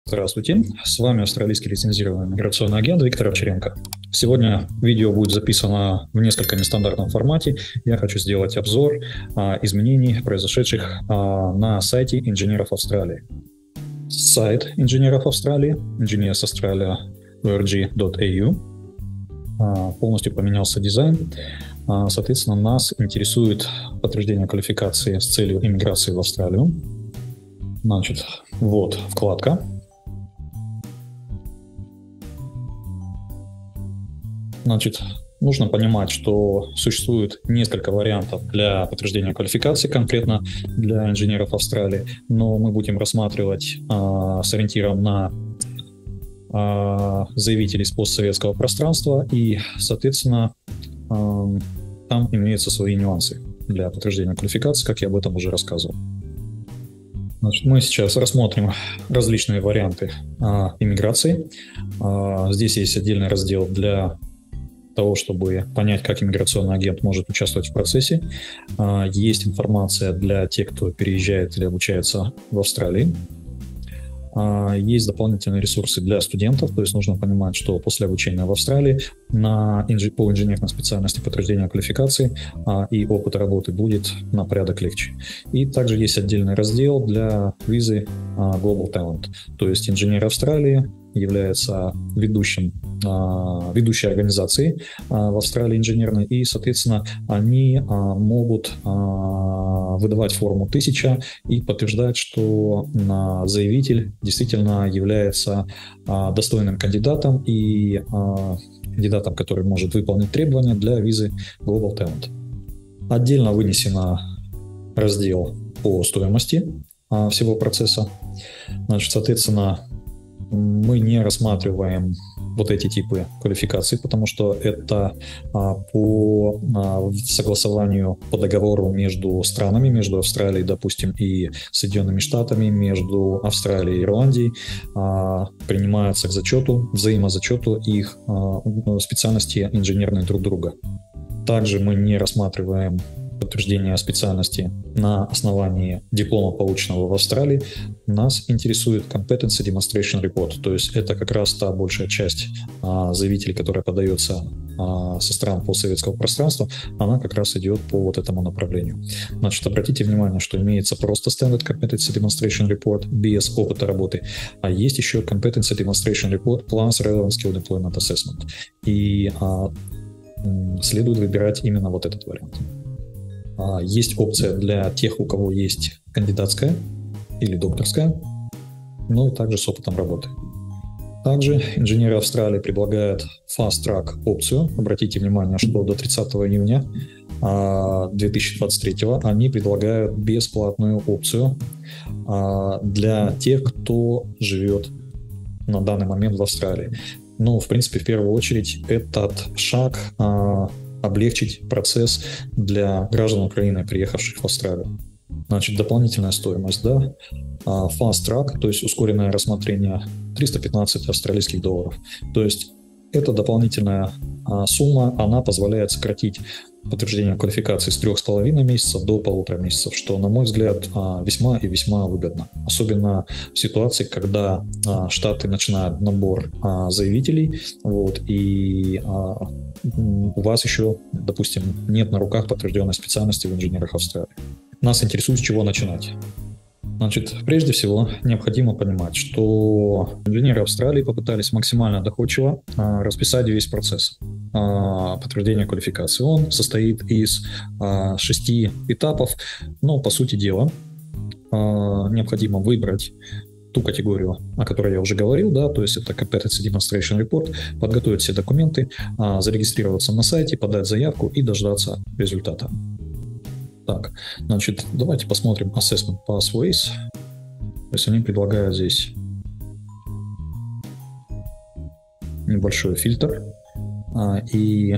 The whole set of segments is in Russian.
Здравствуйте, с вами австралийский лицензированный миграционный агент Виктор Овчаренко. Сегодня видео будет записано в несколько нестандартном формате. Я хочу сделать обзор изменений, произошедших на сайте инженеров Австралии. Сайт инженеров Австралии, engineersaustralia.org.au, полностью поменялся дизайн. Соответственно, нас интересует подтверждение квалификации с целью иммиграции в Австралию. Значит, вот вкладка. Значит, нужно понимать, что существует несколько вариантов для подтверждения квалификации, конкретно для инженеров Австралии, но мы будем рассматривать с ориентиром на заявителей с постсоветского пространства, и, соответственно, там имеются свои нюансы для подтверждения квалификации, как я об этом уже рассказывал. Значит, мы сейчас рассмотрим различные варианты иммиграции. Здесь есть отдельный раздел для того, чтобы понять, как иммиграционный агент может участвовать в процессе. Есть информация для тех, кто переезжает или обучается в Австралии. Есть дополнительные ресурсы для студентов, то есть нужно понимать, что после обучения в Австралии по инженерной специальности подтверждения квалификации и опыта работы будет на порядок легче. И также есть отдельный раздел для визы Global Talent, то есть инженер Австралии является ведущей организацией в Австралии инженерной, и, соответственно, они могут выдавать форму 1000 и подтверждать, что заявитель действительно является достойным кандидатом и кандидатом, который может выполнить требования для визы Global Talent. Отдельно вынесено раздел по стоимости всего процесса. Значит, соответственно, мы не рассматриваем вот эти типы квалификаций, потому что это по согласованию по договору между странами, между Австралией, допустим, и Соединенными Штатами, между Австралией и Ирландией принимаются к зачету, взаимозачету их специальности инженерные друг друга. Также мы не рассматриваем подтверждение специальности на основании диплома, полученного в Австралии. Нас интересует Competency Demonstration Report, то есть это как раз та большая часть заявителей, которая подается со стран постсоветского пространства, она как раз идет по вот этому направлению. Значит, обратите внимание, что имеется просто Standard Competency Demonstration Report без опыта работы, а есть еще Competency Demonstration Report plus Relevant Skill Deployment Assessment. И следует выбирать именно вот этот вариант. Есть опция для тех, у кого есть кандидатская или докторская, но и также с опытом работы. Также инженеры Австралии предлагают Fast Track опцию. Обратите внимание, что до 30 июня 2023 они предлагают бесплатную опцию для тех, кто живет на данный момент в Австралии. Ну, в принципе, в первую очередь этот шаг облегчить процесс для граждан Украины, приехавших в Австралию. Значит, дополнительная стоимость, да, Fast Track, то есть ускоренное рассмотрение, 315 австралийских долларов. То есть эта дополнительная сумма, она позволяет сократить подтверждение квалификации с 3,5 месяцев до 1,5 месяцев, что, на мой взгляд, весьма и весьма выгодно. Особенно в ситуации, когда штаты начинают набор заявителей, вот, и у вас еще, допустим, нет на руках подтвержденной специальности в инженерах Австралии. Нас интересует, с чего начинать. Значит, прежде всего, необходимо понимать, что инженеры Австралии попытались максимально доходчиво расписать весь процесс подтверждения квалификации. Он состоит из 6 этапов, но, по сути дела, необходимо выбрать ту категорию, о которой я уже говорил, да, то есть это Competency Demonstration Report, подготовить все документы, зарегистрироваться на сайте, подать заявку и дождаться результата. Так, значит, давайте посмотрим Assessment Pathways. То есть они предлагают здесь небольшой фильтр и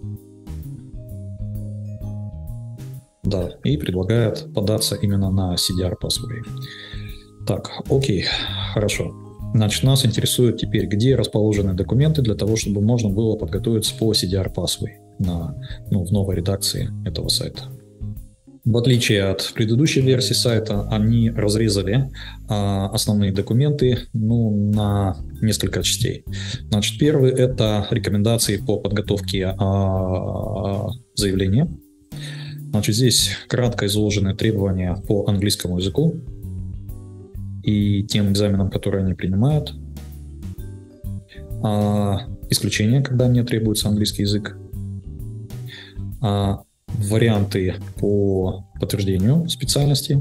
предлагают податься именно на CDR Pathway. Так, окей, хорошо. Значит, нас интересует теперь, где расположены документы для того, чтобы можно было подготовиться по CDR Pathway в новой редакции этого сайта. В отличие от предыдущей версии сайта, они разрезали основные документы на несколько частей. Значит, первый – это рекомендации по подготовке заявления. Значит, здесь кратко изложены требования по английскому языку и тем экзаменам, которые они принимают. Исключения, когда не требуется английский язык. Варианты по подтверждению специальности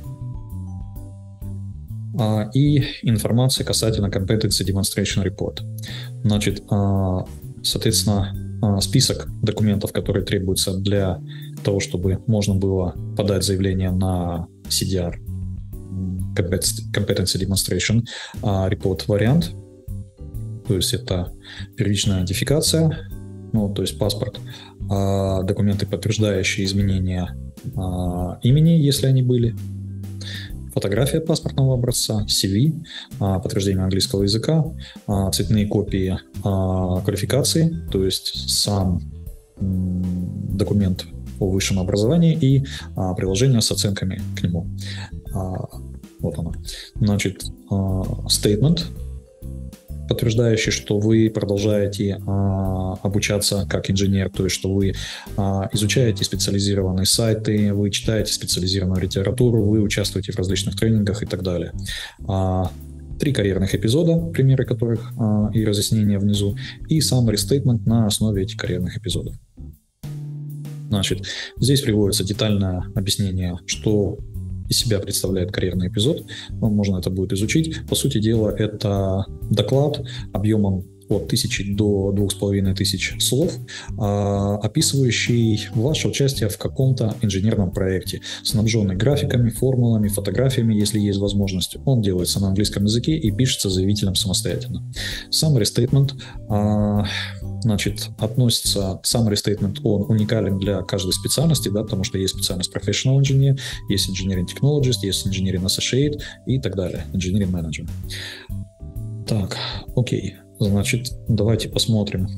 и информация касательно Competency Demonstration Report. Значит, соответственно, список документов, которые требуются для того, чтобы можно было подать заявление на CDR, Competency Demonstration Report вариант. То есть это первичная идентификация, то есть паспорт, документы, подтверждающие изменения имени, если они были, фотография паспортного образца, CV, подтверждение английского языка, цветные копии квалификации, то есть сам документ о высшем образовании и приложение с оценками к нему. Вот оно. Значит, statement, подтверждающий, что вы продолжаете обучаться как инженер, то есть что вы изучаете специализированные сайты, вы читаете специализированную литературу, вы участвуете в различных тренингах и так далее. 3 карьерных эпизода, примеры которых и разъяснения внизу, и summary statement на основе этих карьерных эпизодов. Значит, здесь приводится детальное объяснение, что из себя представляет карьерный эпизод. Можно это будет изучить. По сути дела, это доклад объемом от 1000 до 2500 слов, описывающий ваше участие в каком-то инженерном проекте, снабженный графиками, формулами, фотографиями, если есть возможность. Он делается на английском языке и пишется заявителем самостоятельно. Summary statement, значит, относится summary statement, он уникален для каждой специальности, да, потому что есть специальность professional engineer, есть engineering technologist, есть engineering associate и так далее, engineering manager. Так, окей. Значит, давайте посмотрим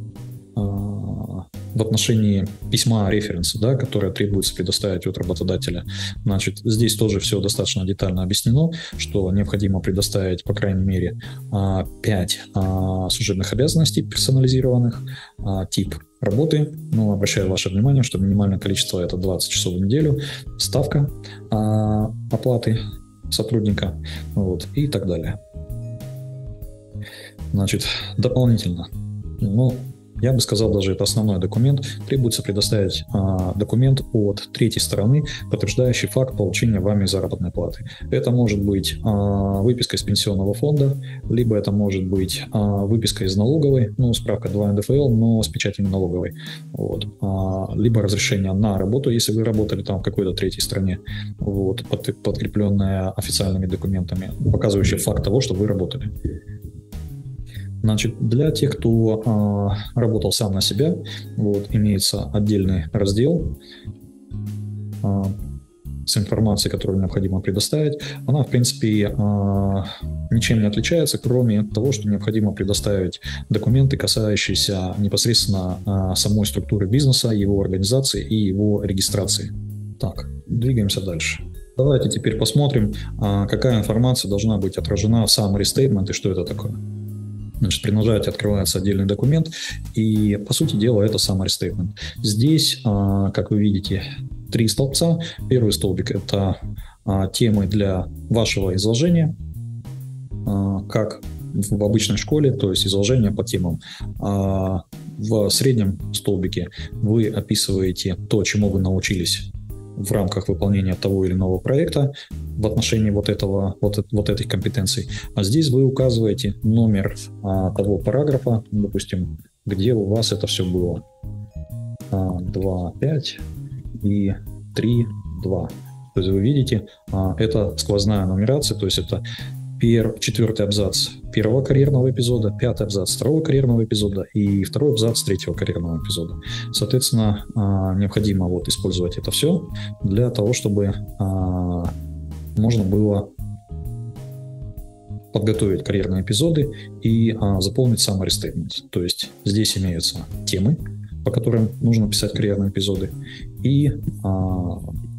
в отношении письма референса, да, которое требуется предоставить от работодателя. Значит, здесь тоже все достаточно детально объяснено, что необходимо предоставить, по крайней мере, 5 служебных обязанностей персонализированных, тип работы. Обращаю ваше внимание, что минимальное количество – это 20 часов в неделю, ставка оплаты сотрудника, и так далее. Значит, дополнительно, я бы сказал, даже это основной документ, требуется предоставить документ от третьей стороны, подтверждающий факт получения вами заработной платы. Это может быть выписка из пенсионного фонда, либо это может быть выписка из налоговой, справка 2 НДФЛ, но с печатями налоговой. Либо разрешение на работу, если вы работали там в какой-то третьей стране, подкрепленное официальными документами, показывающие факт того, что вы работали. Значит, для тех, кто работал сам на себя, имеется отдельный раздел с информацией, которую необходимо предоставить. Она, в принципе, ничем не отличается, кроме того, что необходимо предоставить документы, касающиеся непосредственно самой структуры бизнеса, его организации и его регистрации. Так, двигаемся дальше. Давайте теперь посмотрим, какая информация должна быть отражена в summary statement и что это такое. Значит, при нажатии открывается отдельный документ, и, по сути дела, это summary statement. Здесь, как вы видите, 3 столбца. Первый столбик – это темы для вашего изложения, как в обычной школе, то есть изложение по темам. В среднем столбике вы описываете то, чему вы научились в рамках выполнения того или иного проекта в отношении вот этих компетенций. А здесь вы указываете номер того параграфа, допустим, где у вас это все было. 2.5 и 3.2. То есть вы видите, это сквозная нумерация, то есть это 4-й абзац 1-го карьерного эпизода, 5-й абзац 2-го карьерного эпизода и 2-й абзац 3-го карьерного эпизода. Соответственно, необходимо использовать это все для того, чтобы можно было подготовить карьерные эпизоды и заполнить summary statement. То есть здесь имеются темы, по которым нужно писать карьерные эпизоды, и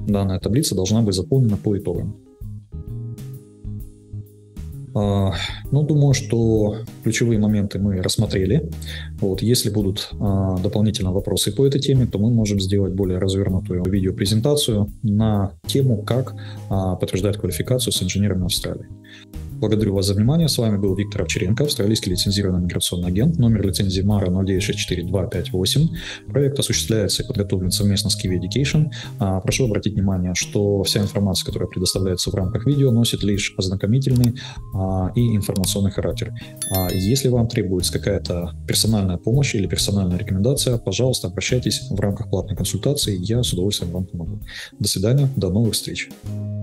данная таблица должна быть заполнена по итогам. Ну, думаю, что ключевые моменты мы рассмотрели. Вот, если будут дополнительные вопросы по этой теме, то мы можем сделать более развернутую видеопрезентацию на тему, как подтверждать квалификацию с инженерами Австралии. Благодарю вас за внимание. С вами был Виктор Овчаренко, австралийский лицензированный миграционный агент. Номер лицензии МАРА 0964258. Проект осуществляется и подготовлен совместно с Kiwi Education. Прошу обратить внимание, что вся информация, которая предоставляется в рамках видео, носит лишь ознакомительный и информационный характер. Если вам требуется какая-то персональная помощь или персональная рекомендация, пожалуйста, обращайтесь в рамках платной консультации, я с удовольствием вам помогу. До свидания, до новых встреч.